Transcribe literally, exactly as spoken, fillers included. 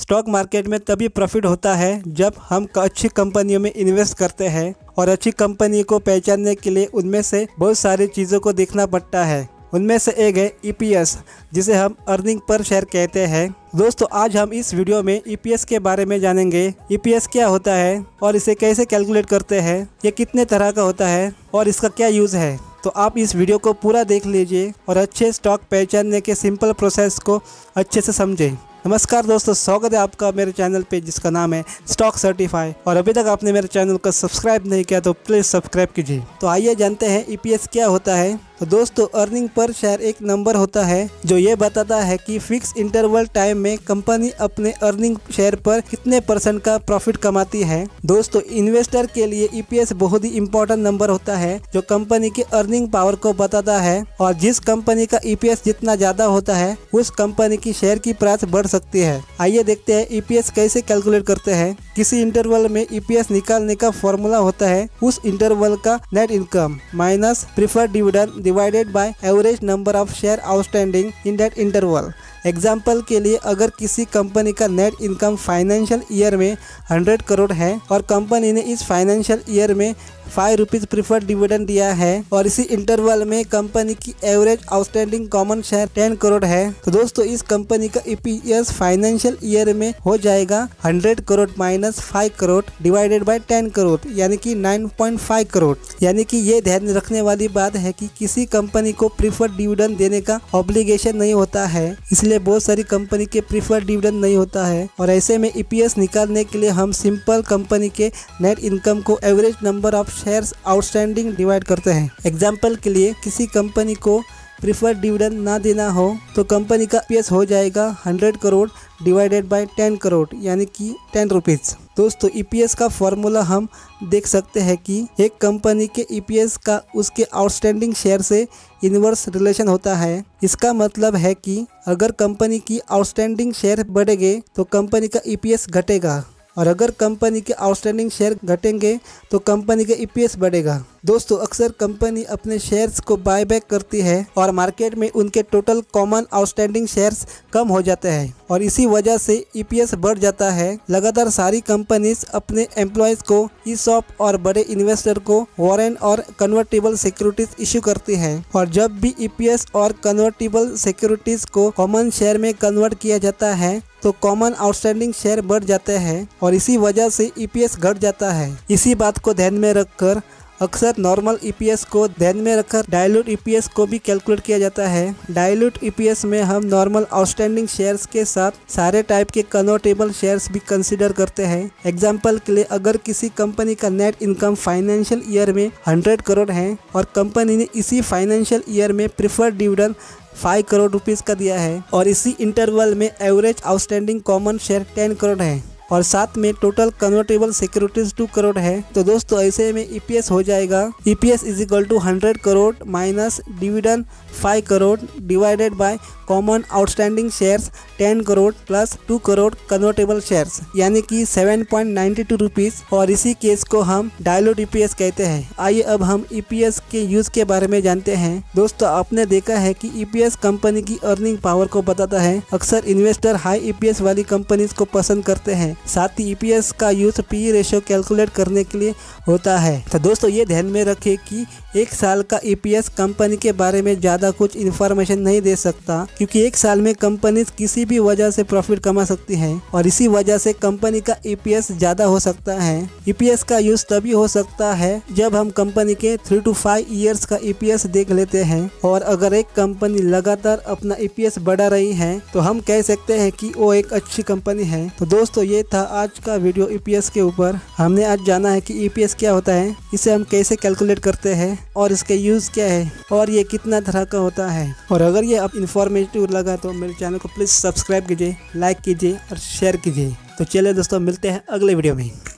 Stock market में तभी profit होता है जब हम अच्छी कंपनियों में इन्वेस्ट करते हैं और अच्छी कंपनी को पहचानने के लिए उनमें से बहुत सारी चीज़ों को देखना पड़ता है। उनमें से एक है ई पी एस, जिसे हम अर्निंग पर शेयर कहते हैं। दोस्तों, आज हम इस वीडियो में ई पी एस के बारे में जानेंगे। ई पी एस क्या होता है और इसे कैसे कैलकुलेट करते हैं, ये कितने तरह का होता है और इसका क्या यूज़ है। तो आप इस वीडियो को पूरा देख लीजिए और अच्छे स्टॉक पहचानने के सिंपल प्रोसेस को अच्छे से समझें। नमस्कार दोस्तों, स्वागत है आपका मेरे चैनल पे जिसका नाम है स्टॉक सर्टिफाई। और अभी तक आपने मेरे चैनल को सब्सक्राइब नहीं किया तो प्लीज़ सब्सक्राइब कीजिए। तो आइए जानते हैं ई पी एस क्या होता है। तो दोस्तों, अर्निंग पर शेयर एक नंबर होता है जो ये बताता है कि फिक्स इंटरवल टाइम में कंपनी अपने अर्निंग शेयर पर कितने परसेंट का प्रॉफिट कमाती है। दोस्तों, इन्वेस्टर के लिए ई पी एस बहुत ही इम्पोर्टेंट नंबर होता है जो कंपनी की अर्निंग पावर को बताता है, और जिस कंपनी का ई पी एस जितना ज्यादा होता है उस कंपनी की शेयर की प्राइस बढ़ सकती है। आइए देखते हैं ई पी एस कैसे कैलकुलेट करते हैं। किसी इंटरवल में ई पी एस निकालने का फॉर्मूला होता है उस इंटरवल का net income minus preferred dividend divided by average number of share outstanding in that interval. Example के लिए, अगर किसी कंपनी का नेट इनकम फाइनेंशियल ईयर में हंड्रेड करोड़ है और कंपनी ने इस फाइनेंशियल ईयर में फाइव रुपीज़ प्रीफर्ड डिविडेंड दिया है और इसी इंटरवल में कंपनी की average outstanding common share ten crore है, तो दोस्तों इस कंपनी का E P S financial year में हो जाएगा hundred crore minus five crore divided by ten crore, यानी कि नाइन पॉइंट फाइव करोड़। यानी कि ये ध्यान रखने वाली बात है कि किसी कंपनी को प्रीफर्ड डिविडेंड देने का ऑब्लिगेशन नहीं होता है, इसलिए बहुत सारी कंपनी के प्रीफर्ड डिविडेंड नहीं होता है। और ऐसे में ई पी एस निकालने के लिए हम सिंपल कंपनी के नेट इनकम को average number of shares outstanding divide करते हैं। एग्जाम्पल के लिए, किसी कंपनी को प्रीफर्ड डिविडेंड ना देना हो तो कंपनी का ई पी एस हो जाएगा hundred crore divided by ten crore, यानी कि टेन रुपीज़। दोस्तों, ई पी एस का फॉर्मूला हम देख सकते हैं कि एक कंपनी के ई पी एस का उसके आउटस्टैंडिंग शेयर से इनवर्स रिलेशन होता है। इसका मतलब है कि अगर कंपनी की आउटस्टैंडिंग शेयर बढ़ेंगे तो कंपनी का ई पी एस घटेगा, और अगर कंपनी के आउटस्टैंडिंग शेयर घटेंगे तो कंपनी का ई पी एस बढ़ेगा। दोस्तों, अक्सर कंपनी अपने शेयर्स को बाय बैक करती है और मार्केट में उनके टोटल कॉमन आउटस्टैंडिंग शेयर्स कम हो जाते हैं और इसी वजह से ई पी एस बढ़ जाता है। लगातार सारी कंपनीज अपने एम्प्लॉयज़ को, ई सॉप और बड़े इन्वेस्टर को वारंट और कन्वर्टेबल सिक्योरिटीज इशू करती है, और जब भी ई पी एस और कन्वर्टेबल सिक्योरिटीज को कॉमन शेयर में कन्वर्ट किया जाता है तो कॉमन आउटस्टैंडिंग शेयर बढ़ जाते हैं और इसी वजह से ई पी एस घट जाता है। इसी बात को ध्यान में रखकर अक्सर नॉर्मल ई पी एस को ध्यान में रखकर डायलूट ई पी एस को भी कैलकुलेट किया जाता है। डायलूट ई पी एस में हम नॉर्मल आउटस्टैंडिंग शेयर्स के साथ सारे टाइप के कन्वर्टेबल शेयर्स भी कंसीडर करते हैं। एग्जांपल के लिए, अगर किसी कंपनी का नेट इनकम फाइनेंशियल ईयर में हंड्रेड करोड़ है और कंपनी ने इसी फाइनेंशियल ईयर में preferred dividend five crore rupees का दिया है और इसी इंटरवल में average outstanding common share ten crore है और साथ में total convertible securities two crore है, तो दोस्तों ऐसे में ई पी एस हो जाएगा E P S is equal to hundred crore minus dividend five crore divided by common outstanding shares ten crore plus two crore convertible shares, यानी कि seven point ninety two rupees, और इसी केस को हम डायलूट ई पी एस कहते हैं। आइए अब हम ई पी एस के यूज के बारे में जानते हैं। दोस्तों, आपने देखा है कि ई पी एस कंपनी की अर्निंग पावर को बताता है। अक्सर investor high E P S वाली कंपनीज को पसंद करते हैं। साथ ही ई पी एस का use P E ratio calculate करने के लिए होता है। तो दोस्तों, ये ध्यान में रखें कि एक साल का ई पी एस कंपनी के बारे में ज़्यादा कुछ इन्फॉर्मेशन नहीं दे सकता, क्योंकि एक साल में कंपनी किसी भी वजह से प्रॉफिट कमा सकती है और इसी वजह से कंपनी का ई पी एस ज़्यादा हो सकता है। ई पी एस का यूज तभी हो सकता है जब हम कंपनी के थ्री टू फाइव ईयर्स का ई पी एस देख लेते हैं, और अगर एक कंपनी लगातार अपना ई पी एस बढ़ा रही है तो हम कह सकते हैं कि वो एक अच्छी कंपनी है। तो दोस्तों, ये था आज का वीडियो ई पी एस के ऊपर। हमने आज जाना है कि ई पी एस क्या होता है, इसे हम कैसे कैलकुलेट करते हैं और इसके यूज क्या है और ये कितना तरह का होता है। और अगर ये आप इन्फॉर्मेटिव लगा तो मेरे चैनल को प्लीज़ सब्सक्राइब कीजिए, लाइक कीजिए और शेयर कीजिए। तो चलिए दोस्तों, मिलते हैं अगले वीडियो में।